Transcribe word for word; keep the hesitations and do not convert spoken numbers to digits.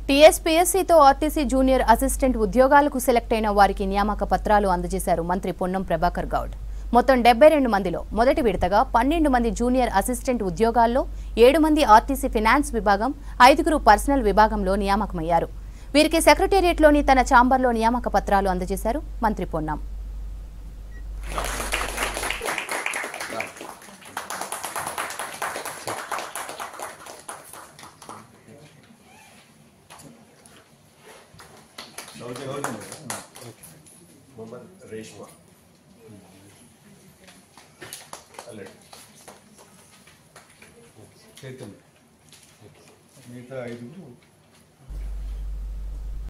టీఎస్పీఎస్సీతో RTC junior assistant ఉద్యోగాలకు select అయిన వారికి నియామక పత్రాలు అందజేశారు మంత్రి పొన్నం ప్రభాకర్ గౌడ్. మొత్తం డెబ్బై రెండు మందిలో మొదటి విడతగా పన్నెండు మంది జూనియర్ అసిస్టెంట్ ఉద్యోగాల్లో ఏడు మంది ఆర్టీసీ ఫైనాన్స్ విభాగం, ఐదుగురు పర్సనల్ విభాగంలో నియామకమయ్యారు. వీరికి సెక్రటేరియట్లోని తన ఛాంబర్లో నియామక పత్రాలు అందజేశారు మంత్రి పొన్నం. रेशमा చైతన్య మిగతా ఐదుగురు